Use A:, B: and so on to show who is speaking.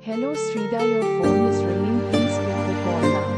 A: Hello SRIDHAR, your phone is ringing. Please pick the call now.